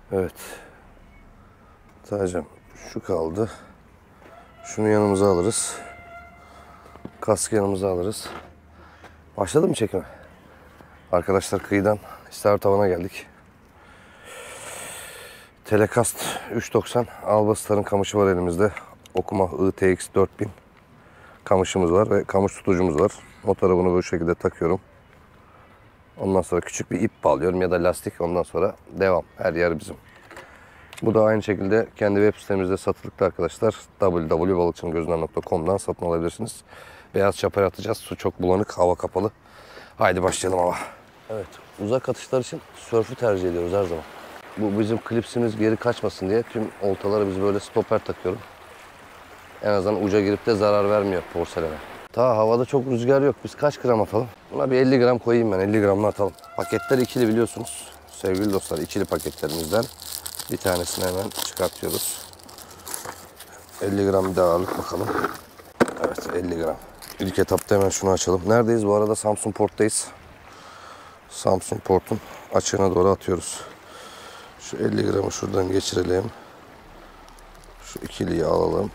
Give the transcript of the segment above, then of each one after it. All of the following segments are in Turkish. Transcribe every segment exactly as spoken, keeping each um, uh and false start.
Evet. Tacım şu kaldı. Şunu yanımıza alırız. Kaskı yanımıza alırız. Başladı mı çekime? Arkadaşlar kıyıdan İstavrit tavana geldik. Telekast üç doksan Albastar'ın kamışı var elimizde. Okuma I T X dört bin kamışımız var ve kamış tutucumuz var. Motora bunu bu şekilde takıyorum. Ondan sonra küçük bir ip bağlıyorum ya da lastik. Ondan sonra devam. Her yer bizim. Bu da aynı şekilde kendi web sitemizde satılıkta arkadaşlar. w w w nokta balıkçının gözünden nokta com'dan satın alabilirsiniz. Beyaz çapaya atacağız. Su çok bulanık, hava kapalı. Haydi başlayalım hava. Evet, uzak atışlar için sörfü tercih ediyoruz her zaman. Bu bizim klipsimiz geri kaçmasın diye tüm oltalara biz böyle stoper takıyorum. En azından uca girip de zarar vermiyor porselene. Ta havada çok rüzgar yok. Biz kaç gram atalım? Buna bir elli gram koyayım ben. elli gramla atalım. Paketler ikili biliyorsunuz. Sevgili dostlar, ikili paketlerimizden bir tanesini hemen çıkartıyoruz. elli gram bir daha ağırlık bakalım. Evet, elli gram. İlk etapta hemen şunu açalım. Neredeyiz? Bu arada Samsun Port'tayız. Samsun Port'un açığına doğru atıyoruz. Şu elli gramı şuradan geçirelim. Şu ikiliyi alalım.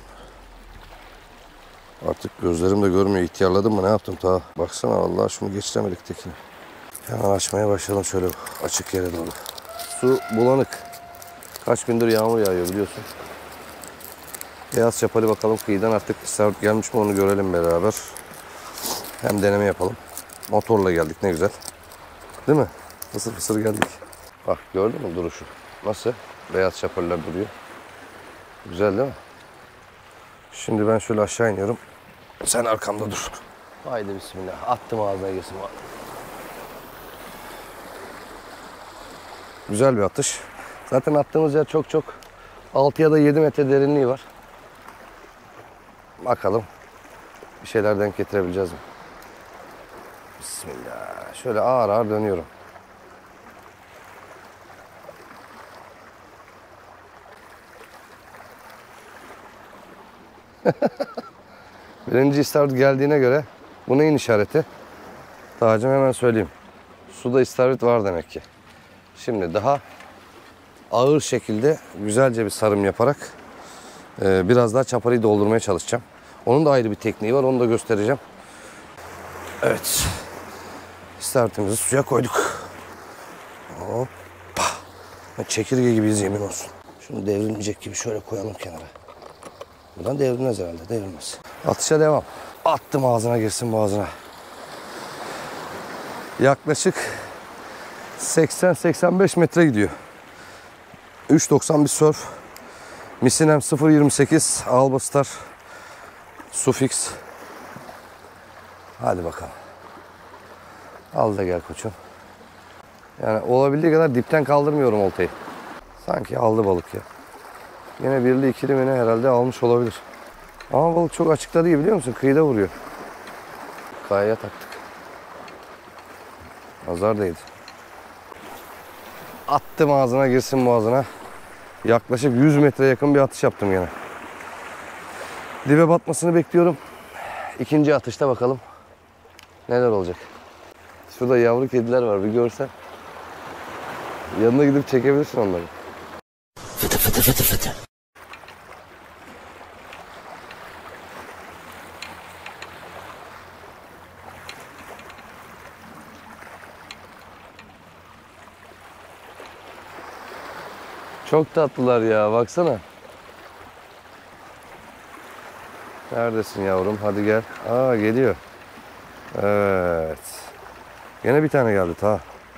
Artık gözlerim de görmüyor. İhtiyarladım mı? Ne yaptım ta? Baksana vallahi şunu geçiremedik tekini. Hemen açmaya başlayalım şöyle açık yere doğru. Su bulanık. Kaç gündür yağmur yağıyor biliyorsun. Beyaz çapali bakalım kıyıdan artık istavrit gelmiş mi onu görelim beraber. Hem deneme yapalım. Motorla geldik ne güzel. Değil mi? Fısır fısır geldik. Bak gördün mü duruşu? Nasıl? Beyaz çapaliler duruyor. Güzel değil mi? Şimdi ben şöyle aşağı iniyorum. Sen arkamda dur. Haydi bismillah. Attım ağzına girsin. Güzel bir atış. Zaten attığımız yer çok çok altı ya da yedi metre derinliği var. Bakalım bir şeyler denk getirebileceğiz mi? Bismillah. Şöyle ağır ağır dönüyorum. Birinci istavrit geldiğine göre bu neyin işareti? Tacım hemen söyleyeyim. Suda istavrit var demek ki. Şimdi daha ağır şekilde güzelce bir sarım yaparak e, biraz daha çaparıyı doldurmaya çalışacağım. Onun da ayrı bir tekniği var. Onu da göstereceğim. Evet. İstavritimizi suya koyduk. Hoppa. Çekirge gibiyiz yemin olsun. Şunu devrilmeyecek gibi şöyle koyalım kenara. Buradan devrilmez herhalde. Devrilmez. Atışa devam. Attım ağzına girsin boğazına. Yaklaşık seksen seksen beş metre gidiyor. üç doksan bir surf. Misinem sıfır yirmi sekiz Albastar Sufix. Hadi bakalım. Al da gel koçum. Yani olabildiği kadar dipten kaldırmıyorum oltayı. Sanki aldı balık ya. Yine birli ikili mi ne herhalde almış olabilir. Ama balık çok açıkta değil biliyor musun? Kıyıda vuruyor. Kayaya taktık. Nazar değdi. Attım ağzına girsin boğazına. Yaklaşık yüz metre yakın bir atış yaptım yine. Dibe batmasını bekliyorum. İkinci atışta bakalım neler olacak. Şurada yavru kediler var bir görsen. Yanına gidip çekebilirsin onları. Fıtı fıtı fıtı fıtı. Çok tatlılar ya baksana. Neredesin yavrum? Hadi gel. Aa geliyor. Evet. Gene bir tane geldi ta.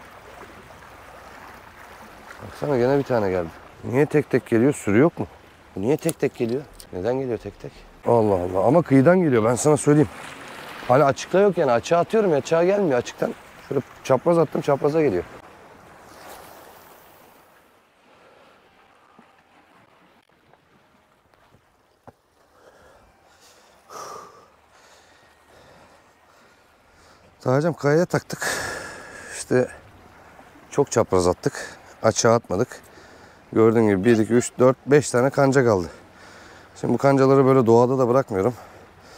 Baksana gene bir tane geldi. Niye tek tek geliyor? Sürü yok mu? Niye tek tek geliyor? Neden geliyor tek tek? Allah Allah. Ama kıyıdan geliyor ben sana söyleyeyim. Hani açıkta yok yani. Açığa atıyorum ya. Açığa gelmiyor açıktan. Şöyle çapraz attım çapraza geliyor. Tacım kayaya taktık. İşte çok çapraz attık. Açığa atmadık. Gördüğün gibi bir, iki, üç, dört, beş tane kanca kaldı. Şimdi bu kancaları böyle doğada da bırakmıyorum.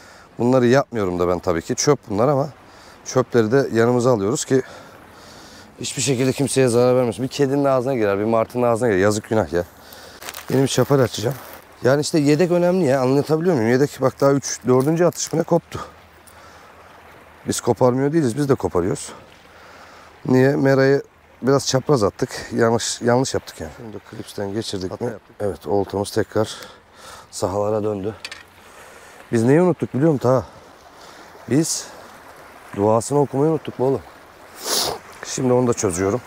Bunları yapmıyorum da ben tabii ki. Çöp bunlar ama çöpleri de yanımıza alıyoruz ki Hiçbir şekilde kimseye zarar vermesin. Bir kedinin ağzına girer, bir martının ağzına girer. Yazık günah ya. Benim bir çapar açacağım. Yani işte yedek önemli ya. Anlatabiliyor muyum? Yedek bak daha üç, dördüncü atış mı ne koptu. Biz koparmıyor değiliz. Biz de koparıyoruz. Niye? Merayı biraz çapraz attık. Yanlış yanlış yaptık yani. Şimdi klipsten geçirdik Hata mi? Yaptık. Evet, oltamız tekrar sahalara döndü. Biz neyi unuttuk biliyor musun ta? Biz duasını okumayı unuttuk bu oğlum. Şimdi onu da çözüyorum.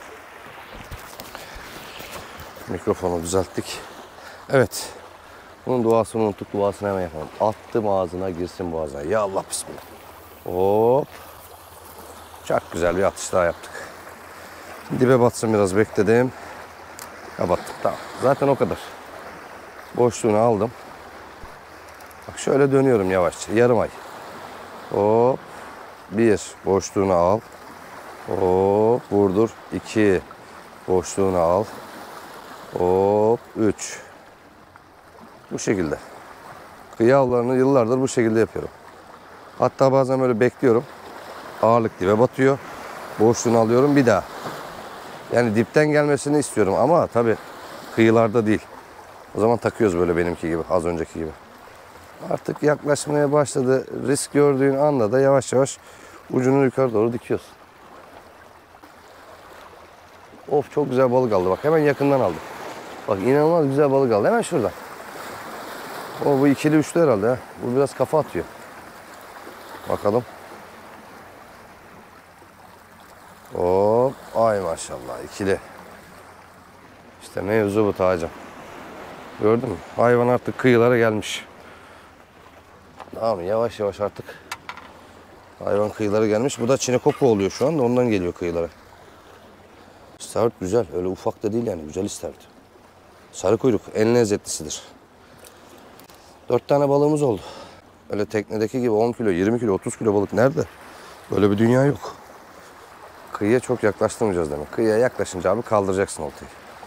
Mikrofonu düzelttik. Evet. Bunun duasını unuttuk. Duasını hemen yapalım. Attım ağzına, girsin boğazına. Ya Allah bismillah. Hop. Çok güzel bir atış daha yaptık. Dibe batsın biraz bekledim. Kapattım. Tamam. Zaten o kadar. Boşluğunu aldım. Bak şöyle dönüyorum yavaşça. Yarım ay. Hop. Bir. Boşluğunu al. Hop. Vurdur. İki. Boşluğunu al. Hop. Üç. Bu şekilde. Kıyı avlarını yıllardır bu şekilde yapıyorum. Hatta bazen böyle bekliyorum. Ağırlık dibe batıyor. Boşluğunu alıyorum bir daha. Yani dipten gelmesini istiyorum ama tabii kıyılarda değil. O zaman takıyoruz böyle benimki gibi, az önceki gibi. Artık yaklaşmaya başladı. Risk gördüğün anda da yavaş yavaş ucunu yukarı doğru dikiyorsun. Of, çok güzel balık aldı bak. Hemen yakından aldı. Bak inanılmaz güzel balık aldı. Hemen şuradan. O bu ikili üçlü herhalde ha. Bu biraz kafa atıyor. Bakalım. Hop. Ay maşallah ikili. İşte mevzu bu Tacım. Gördün mü? Hayvan artık kıyılara gelmiş. Tamam, yavaş yavaş artık hayvan kıyılara gelmiş. Bu da çinekoku oluyor şu anda. Ondan geliyor kıyılara. İstavrit güzel. Öyle ufak da değil yani. Güzel istavrit. Sarı kuyruk en lezzetlisidir. Dört tane balığımız oldu. Öyle teknedeki gibi on kilo, yirmi kilo, otuz kilo balık nerede? Böyle bir dünya yok. Kıyıya çok yaklaştırmayacağız demek. Kıyıya yaklaşınca abi kaldıracaksın oltayı.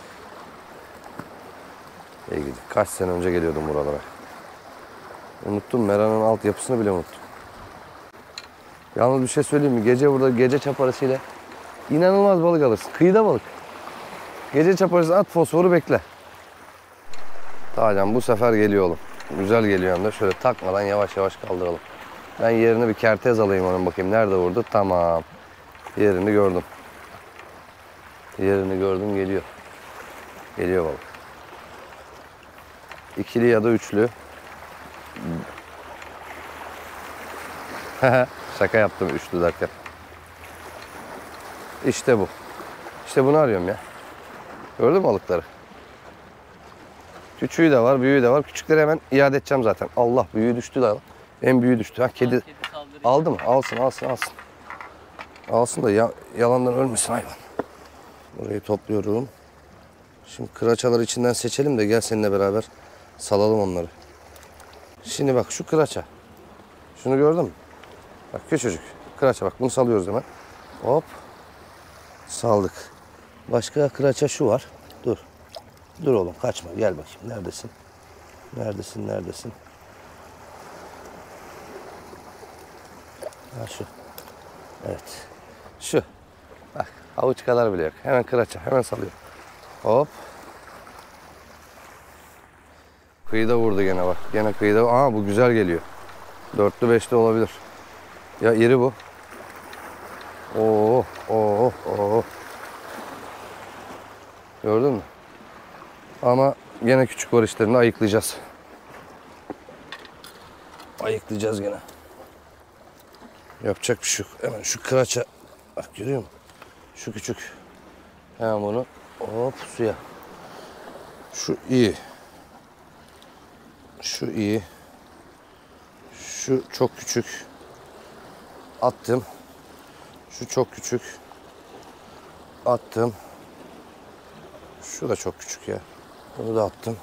İyi gidiyor. Kaç sene önce geliyordum buralara. Unuttum. Mera'nın altyapısını bile unuttum. Yalnız bir şey söyleyeyim mi? Gece burada gece çaparasıyla inanılmaz balık alırsın. Kıyıda balık. Gece çaparası at, fosforu bekle. Tamam, bu sefer geliyor oğlum. Güzel geliyor hem de. Şöyle takmadan yavaş yavaş kaldıralım. Ben yerini bir kertez alayım onun, bakayım nerede vurdu. Tamam. Yerini gördüm. Yerini gördüm, geliyor. Geliyor balık. İkili ya da üçlü. Şaka yaptım üçlü derken. İşte bu. İşte bunu arıyorum ya. Gördün mü balıkları? Küçüğü de var, büyüğü de var. Küçükleri hemen iade edeceğim zaten. Allah, büyüğü düştü de. En büyüğü düştü. Ha, kedi. kedi aldı mı? Alsın, alsın, alsın. Alsın da ya, yalandan ölmesin hayvan. Burayı topluyorum. Şimdi kıraçaları içinden seçelim de gel seninle beraber salalım onları. Şimdi bak şu kıraça. Şunu gördün mü? Bak küçücük. Kıraça bak, bunu salıyoruz hemen. Hop. Saldık. Başka kıraça şu var. Dur. Dur oğlum, kaçma. Gel bakayım. Neredesin? Neredesin? Neredesin? Ha şu. Evet. Şu. Bak avuç kadar bile yok. Hemen kıraça. Hemen salıyor. Hop. Kıyıda vurdu gene bak. Gene kıyıda. Aa, bu güzel geliyor. Dörtlü beşli olabilir. Ya iri bu. Oo, oo, oo. Gördün mü? Ama gene küçük var, işlerini ayıklayacağız. Ayıklayacağız gene. Yapacak bir şey yok. Hemen şu kıraça. Bak görüyor musun? Şu küçük. Hemen bunu hop suya. Şu iyi. Şu iyi. Şu çok küçük. Attım. Şu çok küçük. Attım. Şu da çok küçük ya. Bunu da attım.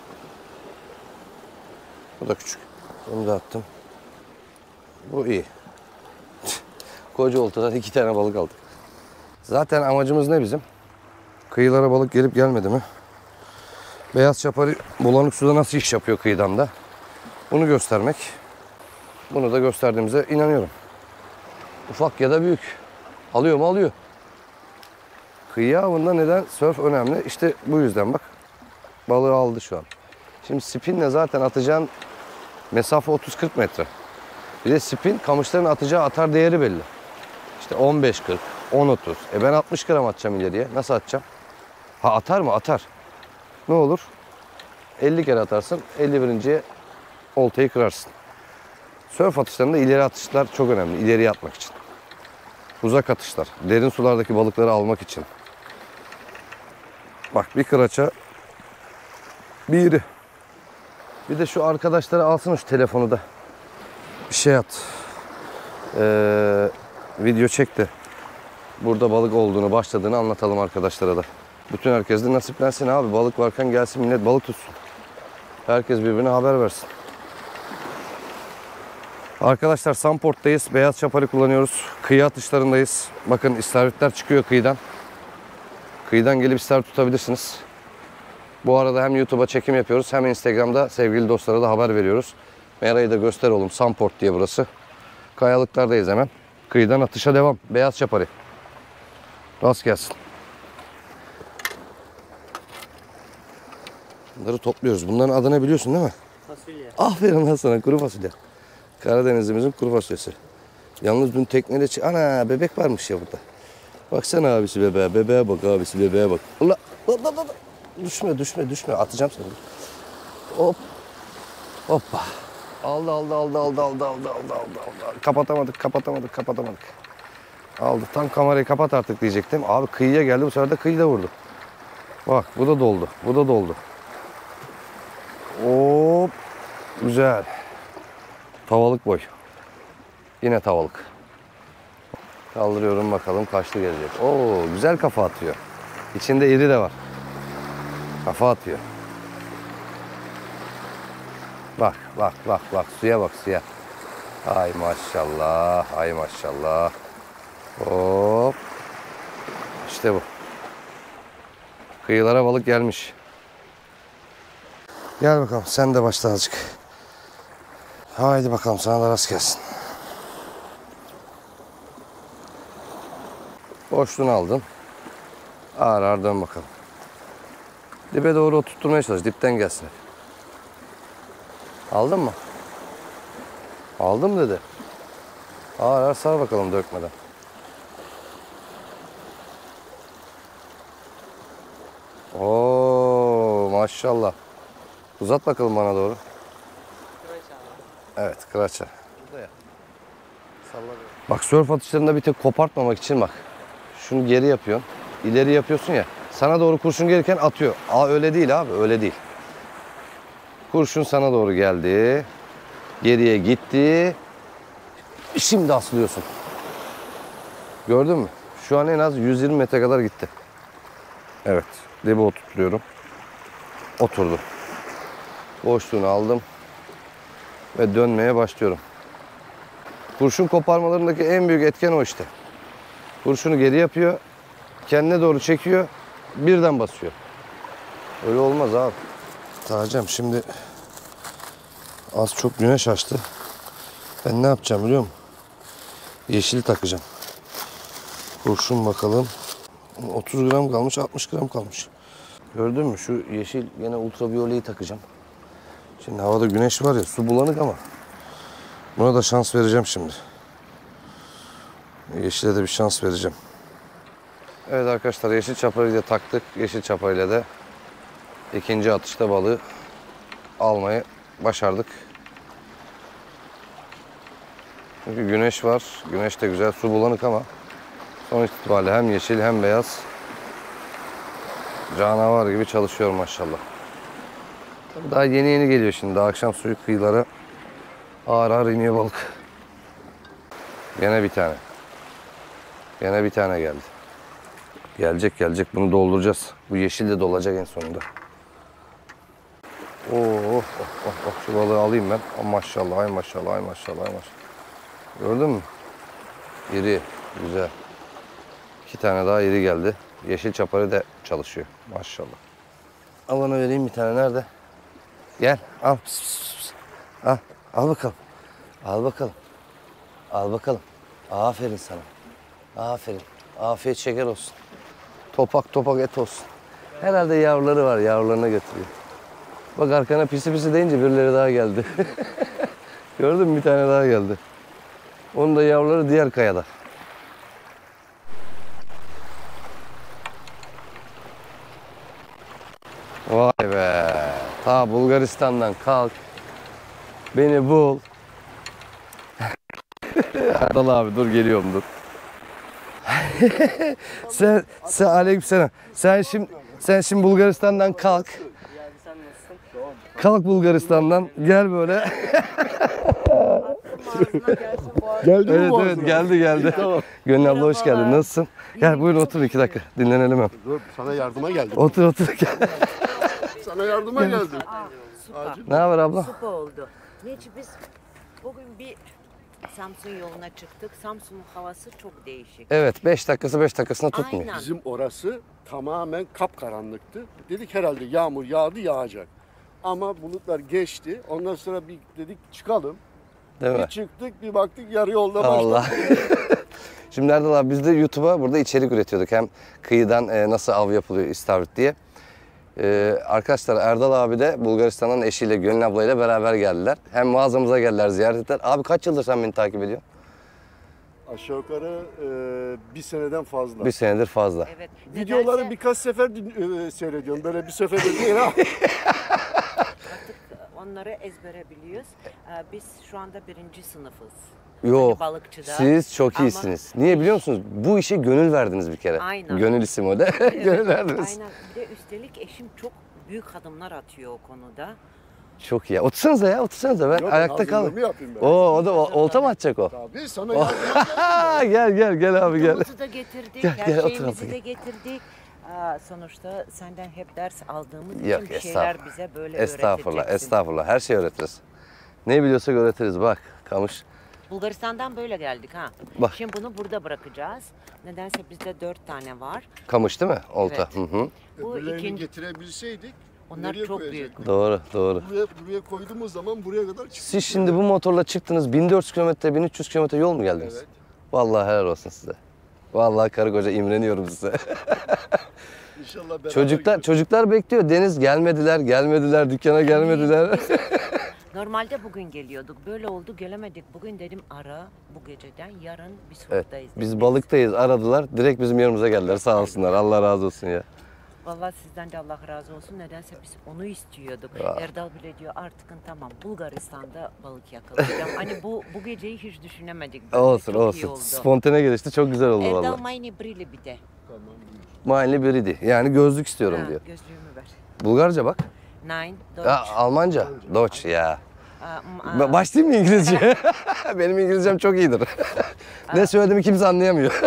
Bu da küçük. Bunu da attım. Bu iyi. Koca oltadan iki tane balık aldık. Zaten amacımız ne bizim? Kıyılara balık gelip gelmedi mi? Beyaz çapari bulanık suda nasıl iş yapıyor kıyıdan da? Bunu göstermek. Bunu da gösterdiğimize inanıyorum. Ufak ya da büyük. Alıyor mu? Alıyor. Kıyı avında neden sörf önemli? İşte bu yüzden bak. Balığı aldı şu an. Şimdi spinle zaten atacağın mesafe otuz kırk metre. Bir de spin kamışların atacağı atar değeri belli. İşte on beş kırk, on otuz. E ben altmış gram atacağım ileriye. Nasıl atacağım? Ha atar mı? Atar. Ne olur? elli kere atarsın. elli birinciye oltayı kırarsın. Sörf atışlarında ileri atışlar çok önemli. İleriye atmak için. Uzak atışlar. Derin sulardaki balıkları almak için. Bak bir kıraça bir iri. Bir de şu arkadaşlara alsın şu telefonu da. Bir şey at. Ee, video çek de. Burada balık olduğunu, başladığını anlatalım arkadaşlara da. Bütün herkes de nasiplensin abi. Balık varken gelsin millet balık tutsun. Herkes birbirine haber versin. Arkadaşlar Sunport'tayız. Beyaz çapari kullanıyoruz. Kıyı atışlarındayız. Bakın istavritler çıkıyor kıyıdan. Kıyıdan gelip istavrit tutabilirsiniz. Bu arada hem YouTube'a çekim yapıyoruz hem Instagram'da sevgili dostlara da haber veriyoruz. Mera'yı da göster oğlum. Sunport diye burası. Kayalıklardayız hemen. Kıyıdan atışa devam. Beyaz çapari. Rast gelsin. Bunları topluyoruz. Bunların adını biliyorsun değil mi? Fasulye. Aferin lan sana, kuru fasulye. Karadenizimizin kuru fasulyesi. Yalnız dün teknede çı- ana bebek varmış ya burada. Baksana abisi bebeğe. Bebeğe bak abisi bebeğe bak. Allah. Allah, Allah, Allah. Düşme düşme düşme. Atacağım seni. Hop. Hoppa. Aldı aldı aldı aldı aldı aldı aldı aldı aldı. Kapatamadık kapatamadık kapatamadık. Aldı. Tam kamerayı kapat artık diyecektim. Abi kıyıya geldi. Bu sefer de kıyıda vurdu. Bak bu da doldu. Bu da doldu. Hop. Güzel. Tavalık boy. Yine tavalık. Kaldırıyorum bakalım kaçlı gelecek. Oo güzel kafa atıyor. İçinde iri de var. Kafa atıyor. Bak bak bak bak suya bak suya. Ay maşallah. Ay maşallah. Hop. İşte bu. Kıyılara balık gelmiş. Gel bakalım sen de başla azıcık. Haydi bakalım sana da rast gelsin. Boşluğunu aldın. Ağır ağır dön bakalım. Dibe doğru oturtmaya çalış. Dipten gelsin. Aldın mı? Aldım dedi. Ağır ağır sar bakalım dökmeden. Oo maşallah. Uzat bakalım bana doğru. Evet kıraça. Bak sörf atışlarında bir tek kopartmamak için bak. Şunu geri yapıyorsun. İleri yapıyorsun ya. Sana doğru kurşun gelirken atıyor. Aa öyle değil abi öyle değil. Kurşun sana doğru geldi. Geriye gitti. Şimdi aslıyorsun. Gördün mü? Şu an en az yüz yirmi metre kadar gitti. Evet. Dibe oturtuyorum. Oturdu. Boşluğunu aldım. Ve dönmeye başlıyorum. Kurşun koparmalarındaki en büyük etken o işte. Kurşunu geri yapıyor. Kendine doğru çekiyor. Birden basıyor. Öyle olmaz abi. Tacım şimdi az çok güneş açtı. Ben ne yapacağım biliyor musun? Yeşil takacağım. Kurşun bakalım. otuz gram kalmış, altmış gram kalmış. Gördün mü? Şu yeşil yine ultraviyoleyi takacağım. Şimdi havada güneş var ya, su bulanık ama buna da şans vereceğim şimdi. Yeşile de bir şans vereceğim. Evet arkadaşlar yeşil çaparıyı da taktık. Yeşil çaparıyla da ikinci atışta balığı almayı başardık. Çünkü güneş var. Güneş de güzel. Su bulanık ama sonuç itibariyle hem yeşil hem beyaz canavar gibi çalışıyor maşallah. Tabii daha yeni yeni geliyor şimdi. Daha akşam suyu kıyılara ağır ağır iniyor balık. Gene bir tane. Gene bir tane geldi. Gelecek gelecek. Bunu dolduracağız. Bu yeşil de dolacak en sonunda. Oo, oh, oh, oh, oh. Şu balığı alayım ben. Oh, maşallah, ay maşallah, ay maşallah, ay maşallah. Gördün mü? İri, güzel. İki tane daha iri geldi. Yeşil çaparı da çalışıyor. Maşallah. Al bana vereyim bir tane. Nerede? Gel, al. Pıs, pıs, pıs. Al, al bakalım. Al bakalım. Al bakalım. Aferin sana. Aferin. Afiyet şeker olsun. Topak topak et olsun. Herhalde yavruları var, yavrularına götürüyor. Bak arkana pisi pisi deyince birileri daha geldi. Gördün mü, bir tane daha geldi. Onun da yavruları diğer kayada. Vay be. Ta Bulgaristan'dan kalk. Beni bul. Erdal abi dur, geliyorum dur. sen sen aleykümselam. Sen şimdi sen şimdi Bulgaristan'dan kalk. Kalk Bulgaristan'dan gel böyle. Geldi mi Evet boğazına? evet geldi geldi. Tamam. Gönül abla hoş geldin. Nasılsın? Gel buyurun otur iki dakika. Dinlenelim hem. Dur, sana yardıma geldim. Otur otur gel. Sana yardıma geldim. Aa, süper. Ne haber abla? Süper oldu. Neci biz bugün bir Samsun yoluna çıktık. Samsun'un havası çok değişik. Evet beş dakikası beş dakikasına tutmuyor. Aynen. Bizim orası tamamen kapkaranlıktı. Dedik herhalde yağmur yağdı, yağacak. Ama bulutlar geçti. Ondan sonra bir dedik çıkalım. Değil mi? Bir çıktık, bir baktık yarı yolda Allah. başladık. Şimdi Erdal abi biz de YouTube'a burada içerik üretiyorduk. Hem kıyıdan e, nasıl av yapılıyor istavrit diye. E, arkadaşlar Erdal abi de Bulgaristan'dan eşiyle Gönül ablayla beraber geldiler. Hem mağazamıza geldiler, ziyaret ettiler. Abi kaç yıldır sen beni takip ediyorsun? Aşağı yukarı e, bir seneden fazla. Bir senedir fazla. Evet. Videoları Nedense birkaç sefer din- e, seyrediyorum. Böyle bir sefer de değil ha. artık onları ezbere biliyoruz. Ee, Biz şu anda birinci sınıfız. Yok. Hani balıkçıda. Siz çok Ama- iyisiniz. Niye biliyor musunuz? Bu işe gönül verdiniz bir kere. Aynen. Gönül isim o da. Gönül verdiniz. Aynen. Bir de üstelik eşim çok büyük adımlar atıyor o konuda. Çok iyi. Otursanıza ya, otursanıza. Ben Yok, ayakta hazırlığımı kalın. yapayım ben. Oo, o da o- olta mı atacak o? Tabii sana yardıma geldim. Ha, gel gel gel abi gel. Tuzumuzu da getirdik, Gel, her gel, otur şeyimizi abla, de getirdik. Aa, sonuçta senden hep ders aldığımız Yok, için bir şeyler estağfurullah. bize böyle Estağfurullah, öğreteceksin. estağfurullah. Her şeyi öğretiriz. Ne biliyorsak öğretiriz. Bak, kamış. Bulgaristan'dan böyle geldik ha. Bak. Şimdi bunu burada bırakacağız. Nedense bizde dört tane var. Kamış değil mi? Olta. Evet. Hı hı. Bu Öbürlerini ikinci. getirebilseydik Onlar nereye çok koyacaktık? büyük. Doğru, doğru. Buraya, buraya koyduğumuz zaman buraya kadar çıktı. Siz şimdi bu motorla çıktınız. bin dört yüz kilometre, bin üç yüz kilometre yol mu geldiniz? Evet. Vallahi helal olsun size. Vallahi karı koca imreniyorum size. İnşallah beraber çocuklar gideriz. çocuklar bekliyor. Deniz gelmediler, gelmediler, dükkana gelmediler. Normalde bugün geliyorduk. Böyle oldu gelemedik. Bugün dedim ara bu geceden yarın biz Evet, buradayız. biz dedim. balıktayız. Aradılar. Direkt bizim yanımıza geldiler. Sağ olsunlar. Allah razı olsun ya. Vallahi sizden de Allah razı olsun. Nedense biz onu istiyorduk. Erdal bile diyor artık tamam Bulgaristan'da balık yakalayacağım. Hani bu bu geceyi hiç düşünemedik. Böyle Olsun, çok iyi olsun. oldu. Spontane gelişti. Çok güzel oldu Erdal vallahi. mayni brili bir de. Tamam, buyur. Mainli biriydi. Yani gözlük istiyorum Ha, diyor. gözlüğümü ver. Bulgarca bak. Nine, Ya, Deutsch. Almanca. Deutsch ya. Aa, m- Ba- aa, Başlayayım mı İngilizce? Benim İngilizcem çok iyidir. Ne söylediğimi kimse anlayamıyor.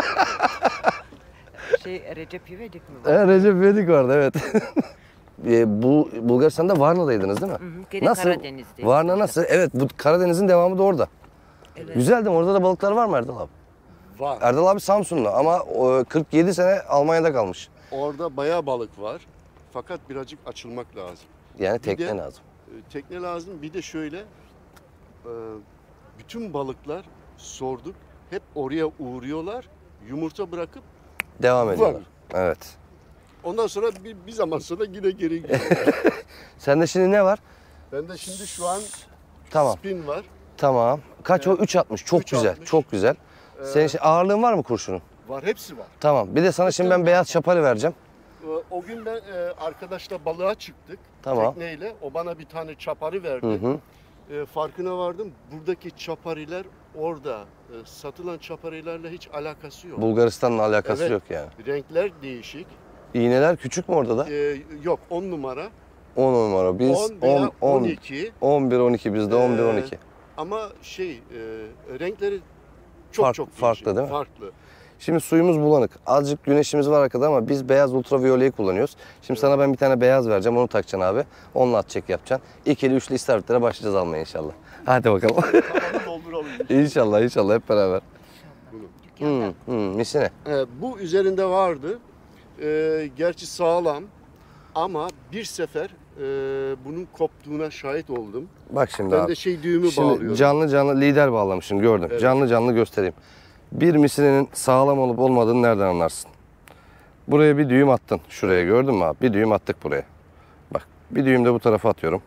şey Recep İvedik mi var? E, Recep İvedik vardı evet. e, bu Bulgaristan'da Varna'daydınız değil mi? Hı hı, gene Nasıl? Karadeniz'deyiz Varna işte. nasıl? Evet bu Karadeniz'in devamı da orada. Evet. Güzel değil mi? Orada da balıklar var mı Erdal abi? Var. Erdal abi Samsunlu ama o kırk yedi sene Almanya'da kalmış. Orada bayağı balık var. Fakat birazcık açılmak lazım. Yani Bir tekne de- lazım. E, Tekne lazım. Bir de şöyle e, bütün balıklar sorduk. Hep oraya uğruyorlar. Yumurta bırakıp Devam var. ediyorlar. Evet. ondan sonra bir, bir zaman sonra yine geri gidiyor. Sende şimdi ne var? Bende şimdi şu an Tamam. spin var. Tamam. Kaç o? üç altmış. Çok üç güzel. altmış. Çok güzel. Senin şey, ağırlığın var mı kurşunun? Var. Hepsi var. Tamam. Bir de sana şimdi ben beyaz şapali vereceğim. E, O gün ben e, arkadaşla balığa çıktık. Tamam. Tekneyle. O bana bir tane çapari verdi. Hı hı. E, farkına vardım. Buradaki çapariler orada e, satılan çaparilerle hiç alakası yok. Bulgaristan'la alakası Evet. yok yani. Renkler değişik. İğneler küçük mü orada da? E, yok on numara. on numara. Biz on veya on, on, on iki. on bir on iki bizde on bir on iki. Ama şey e, renkleri çok Fark- çok değişik. farklı değil mi? Farklı. Şimdi suyumuz bulanık. Azıcık güneşimiz var arkada ama biz beyaz ultraviyoleyi kullanıyoruz. Şimdi sana ben bir tane beyaz vereceğim. Onu takacaksın abi. Onunla at çek yapacaksın. İkili üçlü istavritlere başlayacağız almaya inşallah. Hadi bakalım. Tavanı dolduralım. İnşallah inşallah hep beraber. Dükkanda. Hmm, hmm, misine. E, bu üzerinde vardı. E, gerçi sağlam ama bir sefer e, bunun koptuğuna şahit oldum. Bak şimdi Ben abi. de şey düğümü Şimdi bağlıyorum. canlı canlı lider bağlamışsın gördüm. Evet. Canlı canlı göstereyim. Bir misinenin sağlam olup olmadığını nereden anlarsın? Buraya bir düğüm attın. Şuraya gördün mü abi? Bir düğüm attık buraya. Bak bir düğüm de bu tarafa atıyorum.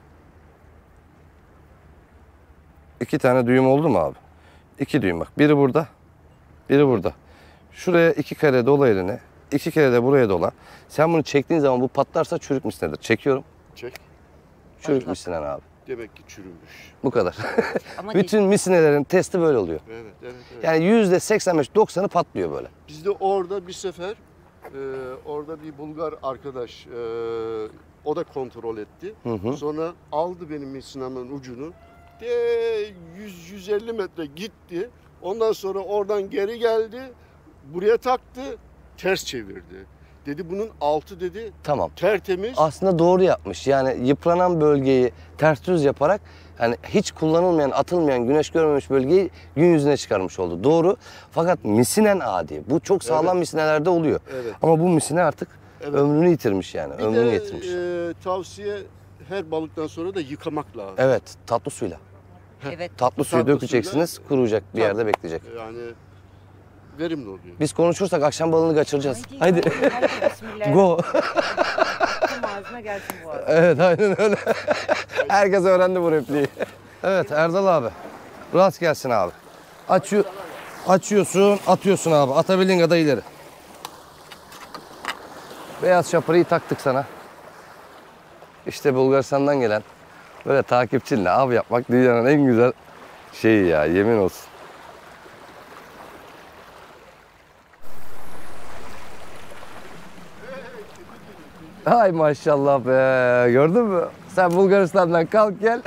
İki tane düğüm oldu mu abi? İki düğüm bak. Biri burada. Biri burada. Şuraya iki kere dola eline. İki kere de buraya dola. Sen bunu çektiğin zaman bu patlarsa çürük misnedir. Çekiyorum. Çek. Çürük misinen abi. Demek ki çürümüş. Bu kadar. Ama Bütün misinelerin testi böyle oluyor. Evet, evet, evet. Yani yüzde seksen beş doksanı patlıyor böyle. Biz de orada bir sefer e, orada bir Bulgar arkadaş e, o da kontrol etti. Hı hı. Sonra aldı benim misinamın ucunu. De yüz yüz elli metre gitti. Ondan sonra oradan geri geldi. Buraya taktı. Ters çevirdi. Dedi bunun altı dedi Tamam. tertemiz. Aslında doğru yapmış. Yani yıpranan bölgeyi ters düz yaparak hani hiç kullanılmayan, atılmayan, güneş görmemiş bölgeyi gün yüzüne çıkarmış oldu. Doğru. Fakat misinen adi. Bu çok sağlam Evet. misinelerde oluyor. Evet. Ama bu misine artık Evet. ömrünü yitirmiş yani. Bir ömrünü de yitirmiş. e, tavsiye her balıktan sonra da yıkamak lazım. Evet, tatlı suyla. evet. Tatlı suyu Tatlı dökeceksiniz, suyla- kuruyacak, bir Tabii. yerde bekleyecek. Yani verimli oluyor. Biz konuşursak akşam balığını kaçıracağız. Haydi. Haydi. Haydi, bismillah. Go. Attım ağzına gelsin bu arada. Evet, aynen öyle. Herkes öğrendi bu repliği. Evet, Erdal abi. Rast gelsin abi. Açıyor, açıyorsun, atıyorsun abi. Atabildiğin kadar ileri. Beyaz şapırıyı taktık sana. İşte Bulgaristan'dan gelen böyle takipçinle av yapmak dünyanın en güzel şeyi ya, yemin olsun. Ay maşallah be, gördün mü? Sen Bulgaristan'dan kalk gel.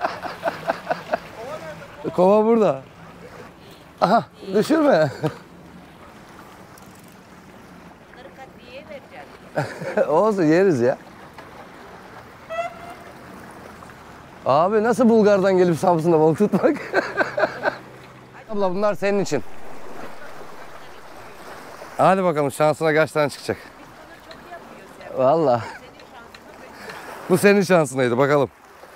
Kova burada. Aha, düşürme. Bunları katliyeye vereceğiz. Olsun, yeriz ya. Abi nasıl Bulgar'dan gelip Samsun'da balık tutmak? Abla bunlar senin için. Hadi bakalım şansına kaç tane çıkacak. Vallahi. Bu senin şansınaydı bakalım.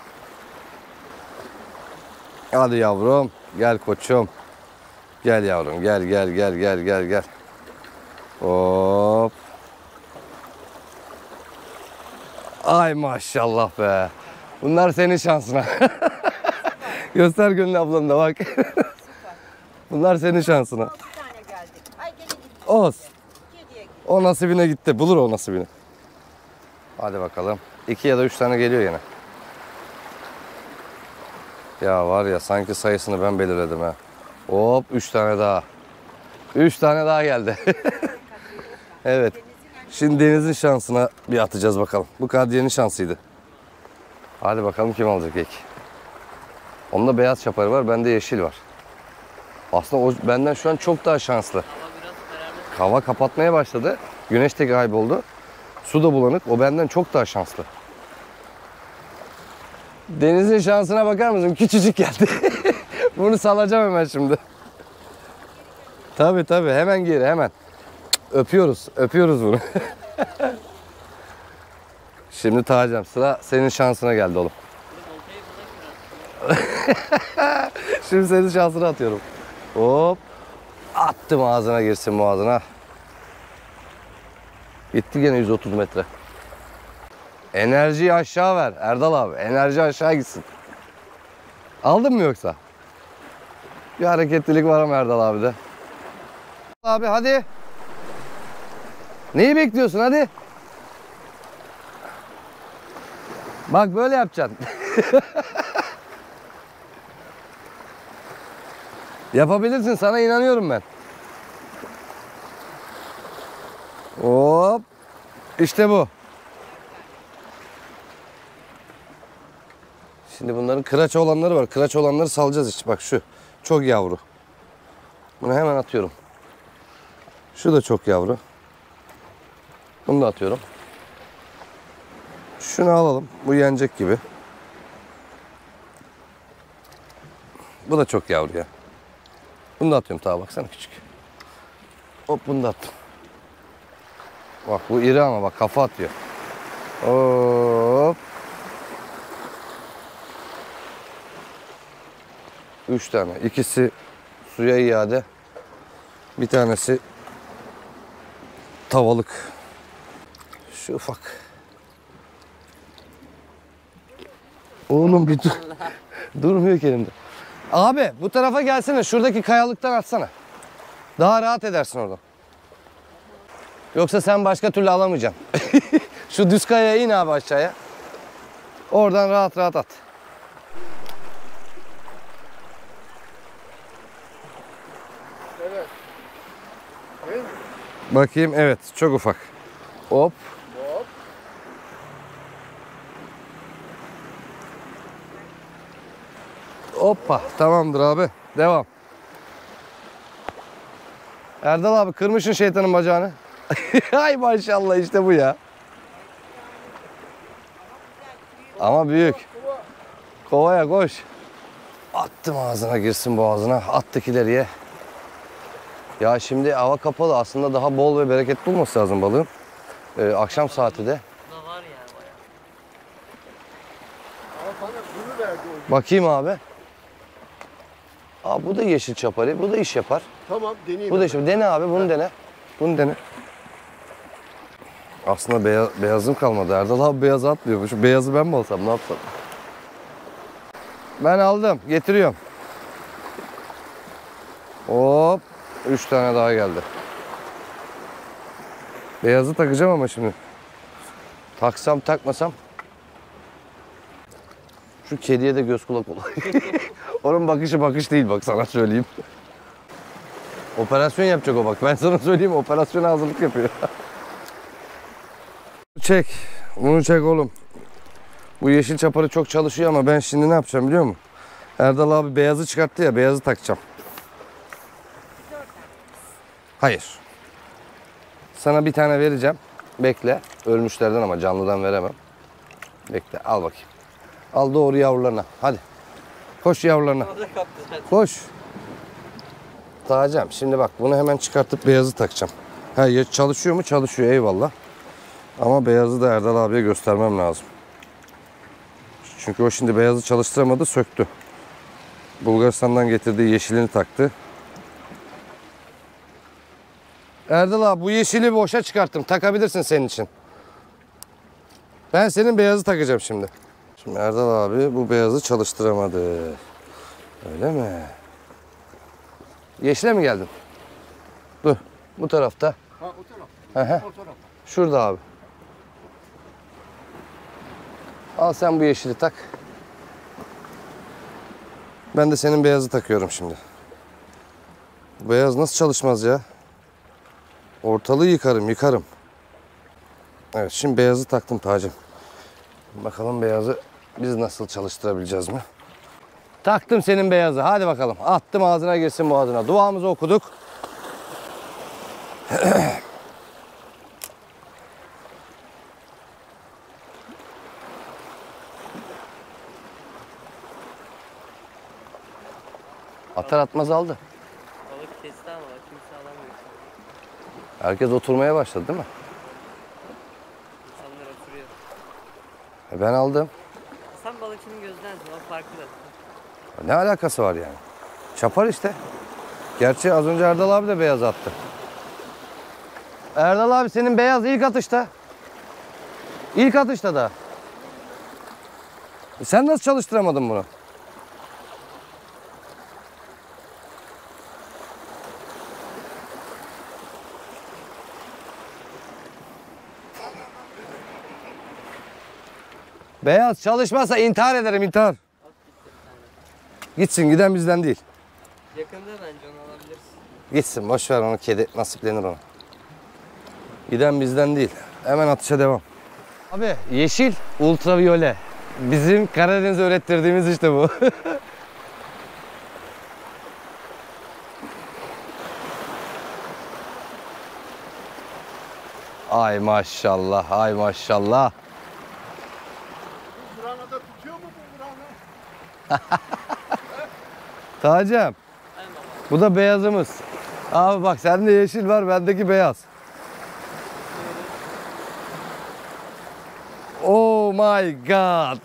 Hadi yavrum. Gel koçum. Gel yavrum. Gel gel gel gel gel gel. Hop. Ay maşallah be. Bunlar senin şansına. Göster Gönül ablanı da bak. Bunlar senin şansına. Bir tane geldi. Ay gene gitti. Olsun. Kediye gitti. O nasibine gitti. Bulur o nasibini. Hadi bakalım. İki ya da üç tane geliyor yine. Ya var ya sanki sayısını ben belirledim ha. Hop üç tane daha. Üç tane daha geldi. Evet. Şimdi Deniz'in şansına bir atacağız bakalım. Bu Kadriye'nin şansıydı. Hadi bakalım kim alacak ilk. Onda beyaz şaparı var, bende yeşil var. Aslında o benden şu an çok daha şanslı. Hava kapatmaya başladı. Güneş de kayboldu. Su da bulanık. O benden çok daha şanslı. Deniz'in şansına bakar mısın? Küçücük geldi. Bunu salacağım hemen şimdi. Tabii tabii. Hemen geri hemen. Öpüyoruz. Öpüyoruz bunu. Şimdi Tacem sıra senin şansına geldi oğlum. Şimdi senin şansına atıyorum. Hop. Attım ağzına girsin boğazına. Gitti gene yüz otuz metre. Enerjiyi aşağı ver Erdal abi. Enerji aşağı gitsin. Aldın mı yoksa? Bir hareketlilik var ama Erdal abi de. Abi hadi. Neyi bekliyorsun hadi. Bak böyle yapacaksın. Yapabilirsin, sana inanıyorum ben. Hop. İşte bu. Şimdi bunların kıraç olanları var. Kıraç olanları salacağız işte. Bak şu. Çok yavru. Bunu hemen atıyorum. Şu da çok yavru. Bunu da atıyorum. Şunu alalım. Bu yenecek gibi. Bu da çok yavru ya. Bunu da atıyorum tabi, baksana küçük. Hop bunu da attım. Bak bu iri ama bak kafa atıyor. Hop. Üç tane. İkisi suya iade. Bir tanesi tavalık. Şu ufak. Oğlum bir dur. Durmuyor ki elimde. Abi bu tarafa gelsene. Şuradaki kayalıktan atsana. Daha rahat edersin oradan. Yoksa sen başka türlü alamayacaksın. Şu düz kayaya in abi aşağıya. Oradan rahat rahat at. Evet. Evet. Bakayım, evet, çok ufak. Hop. Hop. Hoppa. Tamamdır abi. Devam. Erdal abi kırmışsın şeytanın bacağını. Ay maşallah, işte bu ya. Ama büyük. Kovaya koş. Attım ağzına, girsin boğazına. Attık ileriye. Ya şimdi hava kapalı. Aslında daha bol ve bereketli olması lazım balığın. Ee, akşam saati de. Da var ya bayağı. Ama bana bunu verdi o. Bakayım abi. Aa, bu da yeşil çapari. Bu da iş yapar. Tamam deneyeyim. Bu da iş yapar. Dene abi, bunu dene. Bunu dene. Aslında beyaz, beyazım kalmadı. Erdal abi beyaz atmıyor. Şu beyazı ben mi alsam, ne yapsam? Ben aldım. Getiriyorum. Hop. Üç tane daha geldi. Beyazı takacağım ama şimdi. Taksam takmasam. Şu kediye de göz kulak ol. Onun bakışı bakış değil, bak sana söyleyeyim. Operasyon yapacak o, bak. Ben sana söyleyeyim, operasyona hazırlık yapıyor. Çek. Bunu çek oğlum. Bu yeşil çaparı çok çalışıyor ama ben şimdi ne yapacağım biliyor musun? Erdal abi beyazı çıkarttı ya, beyazı takacağım. Hayır. Sana bir tane vereceğim. Bekle. Ölmüşlerden ama canlıdan veremem. Bekle, al bakayım. Al doğru yavrularına. Hadi. Koş yavrularına. Koş. Takacağım. Şimdi bak, bunu hemen çıkartıp beyazı takacağım. Ha, ya çalışıyor mu? Çalışıyor, eyvallah. Ama beyazı da Erdal abiye göstermem lazım. Çünkü o şimdi beyazı çalıştıramadı, söktü. Bulgaristan'dan getirdiği yeşilini taktı. Erdal abi bu yeşili boşa çıkarttım. Takabilirsin senin için. Ben senin beyazı takacağım şimdi. Şimdi Erdal abi bu beyazı çalıştıramadı. Öyle mi? Yeşile mi geldin? Dur. Bu tarafta. Ha o taraf. Hı hı. O taraf. Şurada abi. Al sen bu yeşili tak. Ben de senin beyazı takıyorum şimdi. Bu beyaz nasıl çalışmaz ya? Ortalığı yıkarım, yıkarım. Evet, şimdi beyazı taktım tacım. Bakalım beyazı biz nasıl çalıştırabileceğiz mi? Taktım senin beyazı. Hadi bakalım. Attım, ağzına girsin boğazına. Duamızı okuduk. Atar atmaz aldı. Balık kesti ama kimse alamıyor. Herkes oturmaya başladı değil mi? İnsanlar oturuyor. E ben aldım. Sen balıkçının gözdensin, o farklı. Ne alakası var yani? Çapar işte. Gerçi az önce Erdal abi de beyaz attı. Erdal abi senin beyaz ilk atışta. İlk atışta da. E sen nasıl çalıştıramadın bunu? Beyaz çalışmazsa intihar ederim, intihar. Gitsin, giden bizden değil. Yakında bence onu alabilirsin. Gitsin, boş ver onu, kedi nasiplenir ona. Giden bizden değil. Hemen atışa devam. Abi yeşil ultraviyole. Bizim Karadeniz'e öğrettirdiğimiz işte bu. Ay maşallah, ay maşallah. Bu Burana'da tutuyor mu bu Burana? Tacım. Bu da beyazımız. Abi bak, sende yeşil var, bendeki beyaz. Oh my god.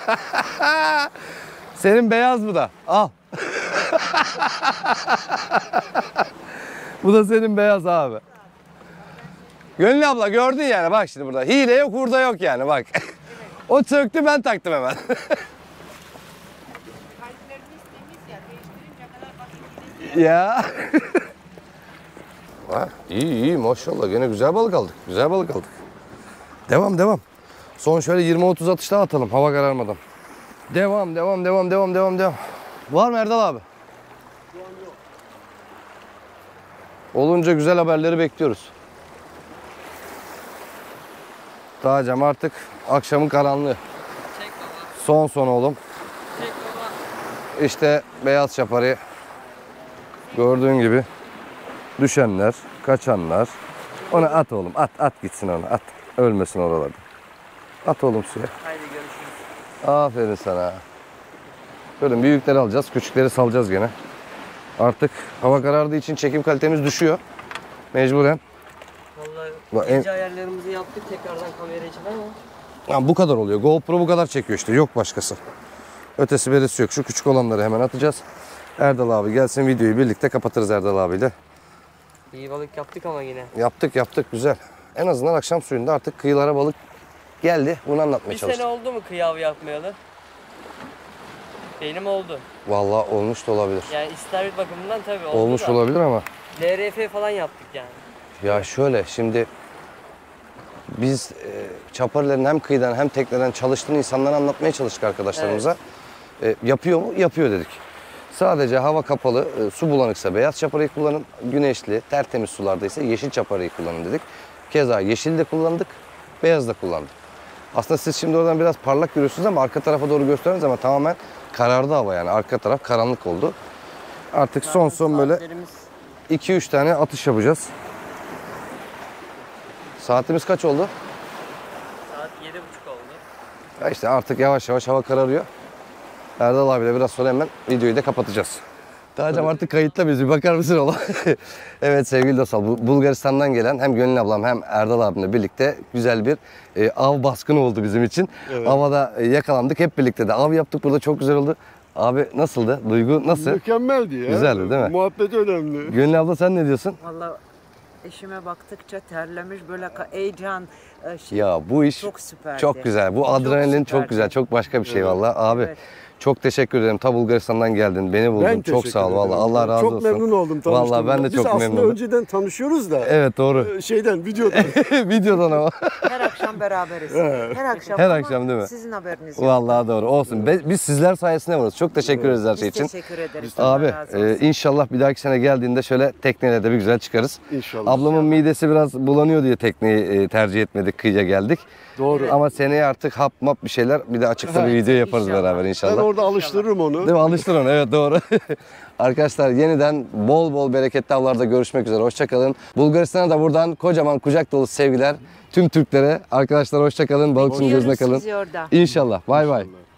Senin beyaz bu da. Al. Bu da senin beyaz abi. Gönül abla gördün yani bak şimdi burada. Hile yok hurda yok yani bak. O söktü ben taktım hemen. Ya. Ha, iyi iyi maşallah gene güzel balık aldık. Güzel balık aldık. Devam devam. Son şöyle yirmi otuz atış daha atalım hava kararmadan. Devam devam devam devam devam devam. Var mı Erdal abi? Olunca güzel haberleri bekliyoruz. Dağcam artık akşamın karanlığı. Çek baba. Son son oğlum. Çek baba. İşte beyaz şapari. Gördüğün gibi düşenler, kaçanlar. Onu at oğlum, at at gitsin onu, at. Ölmesin oralarda. At oğlum suya. Haydi görüşürüz. Aferin sana. Böyle büyükleri alacağız, küçükleri salacağız gene. Artık hava karardığı için çekim kalitemiz düşüyor. Mecburen. Vallahi Bak, en- gece ayarlarımızı yaptık tekrardan kamera için ama. Ya bu kadar oluyor. GoPro bu kadar çekiyor işte. Yok başkası. Ötesi berisi yok. Şu küçük olanları hemen atacağız. Erdal abi gelsin videoyu birlikte kapatırız Erdal abiyle. İyi balık yaptık ama yine. Yaptık yaptık güzel. En azından akşam suyunda artık kıyılara balık geldi. Bunu anlatmaya Bir sene çalıştım. oldu mu kıyı avı yapmayalı? Benim oldu. Vallahi olmuş da olabilir. Yani istavrit bakımından tabii oldu Olmuş da. olabilir ama. L R F falan yaptık yani. Ya şöyle şimdi biz e, çaparilerin hem kıyıdan hem tekneden çalıştığını insanlara anlatmaya çalıştık arkadaşlarımıza. E, yapıyor mu? Yapıyor dedik. Sadece hava kapalı, e, su bulanıksa beyaz çaparayı kullanın. Güneşli, tertemiz sularda ise yeşil çaparayı kullanın dedik. Keza yeşil de kullandık, beyaz da kullandık. Aslında siz şimdi oradan biraz parlak görüyorsunuz ama arka tarafa doğru gösteriniz ama tamamen karardı hava yani. Arka taraf karanlık oldu. Artık son son böyle Saatlerimiz iki üç tane atış yapacağız. Saatimiz kaç oldu? saat yedi buçuk oldu. Ya işte artık yavaş yavaş hava kararıyor. Erdal abiyle biraz sonra hemen videoyu da kapatacağız. Tacam artık kayıtta mıyız? Bir bakar mısın oğlum? Evet sevgili dostlar, bu Bulgaristan'dan gelen hem Gönül ablam hem Erdal abimle birlikte güzel bir e, av baskını oldu bizim için. Evet. Havada e, yakalandık, hep birlikte de av yaptık. Burada çok güzel oldu. Abi nasıldı? Duygu nasıl? Mükemmeldi ya. Güzeldi, değil mi? Muhabbet önemli. Gönül abla sen ne diyorsun? Vallahi eşime baktıkça terlemiş böyle ka- heyecan e, şey, Ya bu iş çok süperdi. çok güzel. Bu Çok adrenalin çok, süperdi. güzel. Çok başka bir şey Evet. vallahi. Abi Evet. çok teşekkür ederim. Ta Bulgaristan'dan geldin. Beni buldun. Ben çok teşekkür sağ ol ederim. vallahi. Allah razı çok olsun. Çok memnun oldum tanıştığımda. Vallahi ben de Biz çok aslında memnunum. önceden tanışıyoruz da. Evet doğru. e, Şeyden, videodan. Videodan ama. Her akşam beraberiz. Evet. Her akşam. Her ama akşam değil mi? Sizin haberiniz yok. Vallahi doğru. Olsun. Be- Biz sizler sayesinde varız. Çok teşekkür ederiz her Biz şey için. teşekkür ederiz. Allah Abi razı e, olsun. inşallah bir dahaki sene geldiğinde şöyle tekneyle de bir güzel çıkarız. İnşallah. Ablamın midesi biraz bulanıyor diye tekneyi e, tercih etmedik. Kıyıya geldik. Doğru. Ama seneye artık hap map bir şeyler bir de açıkta bir video yaparız İnşallah. beraber Ben inşallah. orada alıştırırım onu. Değil mi? Alıştır onu. Evet doğru. Arkadaşlar yeniden bol bol bereketli avlarda görüşmek üzere. Hoşçakalın. Bulgaristan'a da buradan kocaman kucak dolu sevgiler. Tüm Türklere. Arkadaşlar hoşçakalın. Balıkçının gözüne Görüşürüz kalın. sizi orada. İnşallah. Bay bay. İnşallah.